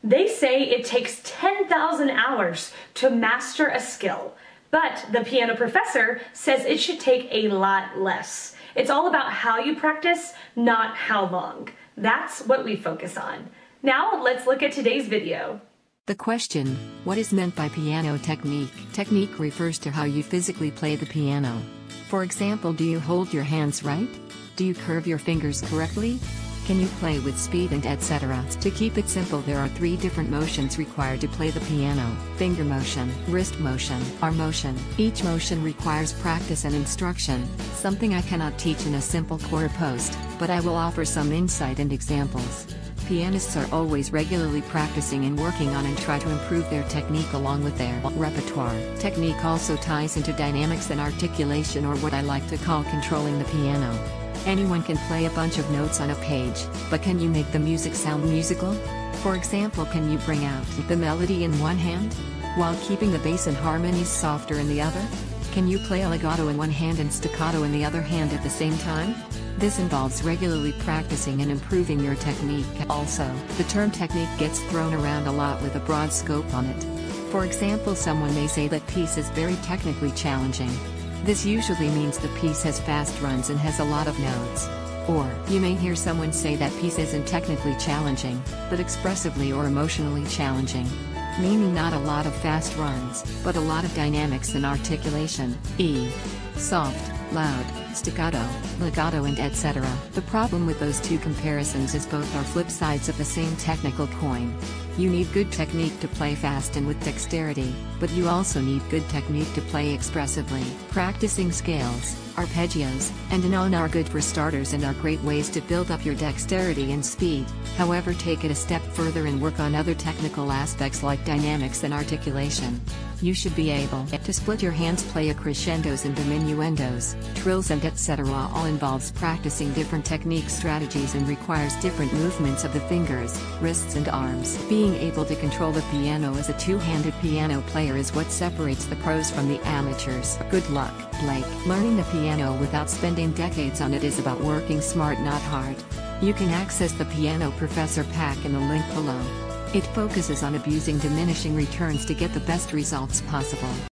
They say it takes 10,000 hours to master a skill, but the piano professor says it should take a lot less. It's all about how you practice, not how long. That's what we focus on. Now let's look at today's video. The question, what is meant by piano technique? Technique refers to how you physically play the piano. For example, do you hold your hands right? Do you curve your fingers correctly? Can you play with speed and etc.? To keep it simple, there are 3 different motions required to play the piano: finger motion, wrist motion, arm motion. Each motion requires practice and instruction, something I cannot teach in a simple quarter post, but I will offer some insight and examples. Pianists are always regularly practicing and working on and try to improve their technique along with their repertoire. Technique also ties into dynamics and articulation, or what I like to call controlling the piano. Anyone can play a bunch of notes on a page, but can you make the music sound musical? For example, can you bring out the melody in one hand, while keeping the bass and harmonies softer in the other? Can you play legato in one hand and staccato in the other hand at the same time? This involves regularly practicing and improving your technique. Also, the term technique gets thrown around a lot with a broad scope on it. For example, someone may say that piece is very technically challenging. This usually means the piece has fast runs and has a lot of notes. Or, you may hear someone say that piece isn't technically challenging, but expressively or emotionally challenging. Meaning not a lot of fast runs, but a lot of dynamics and articulation, soft, loud, staccato, legato and etc. The problem with those two comparisons is both are flip sides of the same technical coin. You need good technique to play fast and with dexterity, but you also need good technique to play expressively. Practicing scales, arpeggios, and an are good for starters and are great ways to build up your dexterity and speed. However, take it a step further and work on other technical aspects like dynamics and articulation. You should be able to split your hands, play a crescendos and diminuendos, trills and etc. All involves practicing different technique strategies and requires different movements of the fingers, wrists and arms. Being able to control the piano as a two-handed piano player is what separates the pros from the amateurs. Good luck, Blake. Learning the piano without spending decades on it is about working smart, not hard. You can access the Piano Professor Pack in the link below. It focuses on abusing diminishing returns to get the best results possible.